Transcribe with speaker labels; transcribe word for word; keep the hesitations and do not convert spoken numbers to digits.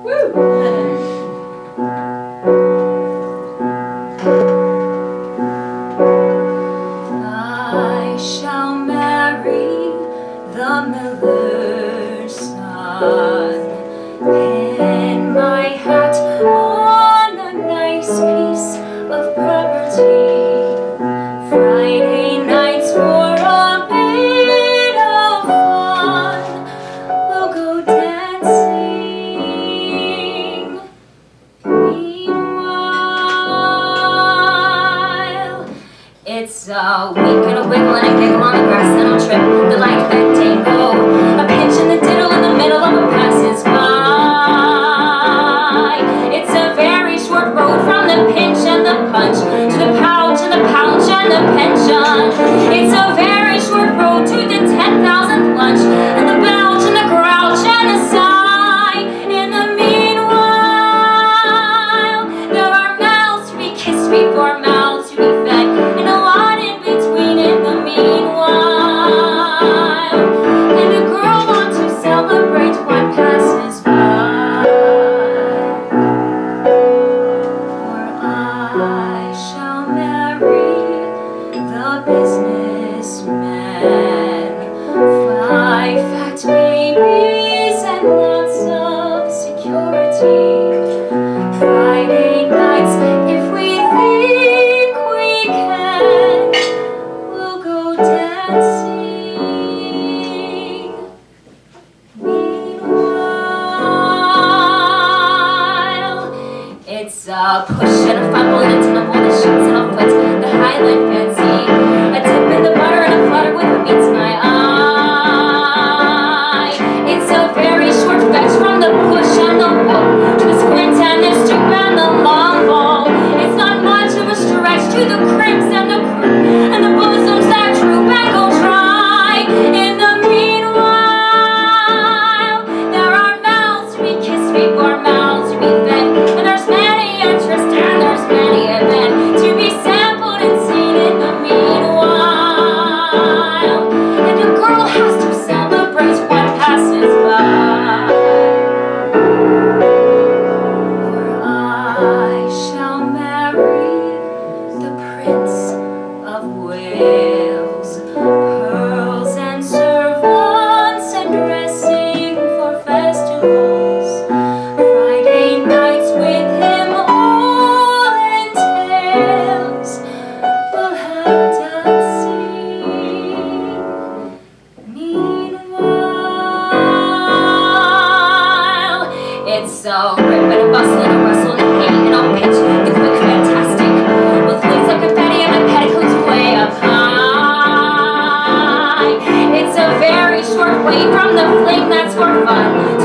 Speaker 1: I shall marry the miller's son, pin my hat on a nice piece of property, Friday nights for a bit of fun, we'll go dancing. Meanwhile, it's a week and a wiggle and a giggle on the grass and a trip, the light that tango, a pinch and the diddle in the middle of a passes by. It's a very short road from the pinch and the punch to the pouch and the pouch and the pension. It's a very short road to the ten thousandth lunch and the belch and the grouch and the sigh. In the meanwhile, there are mouths to be kissed before mouths to be fed, and a lot in between in the meanwhile. And a girl wants to celebrate what passes by. For I shall marry the businessman, five fat babies and lots of security. Friday nights, if we think we can, we'll go dancing. Meanwhile, it's a push and a fumble and a tumble, the shoots and a foot, the Highland fancy, a dip in the butter and a flutter with what meets my eye. It's a very short fetch from the push and the whoop to the squint and the stoop and the long ball. It's not much of a stretch to the crimps and the croup and the bosoms that droop and go dry. In the meanwhile, there are mouths to be kissed before mouths to be fed, and there's many interest and there's many event to be sampled and seen in the meanwhile. And a girl has to celebrate what passes by. For I shall marry the Prince of Wales, pearls and servants and dressing for festivals, Friday nights with him all entails, we'll have dancing. Meanwhile, it's a rip and a bustle and a rustle and a hate and a pitch, the quick fantastic, with leaves like confetti and my petticoats way up high. It's a very short way from the fling that's for fun